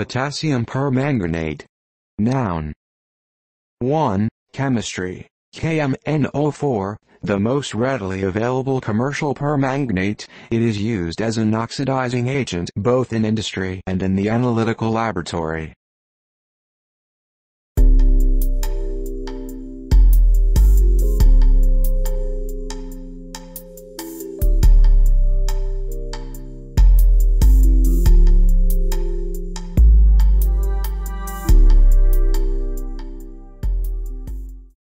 Potassium permanganate. Noun. 1. Chemistry. KMNO4, the most readily available commercial permanganate. It is used as an oxidizing agent both in industry and in the analytical laboratory.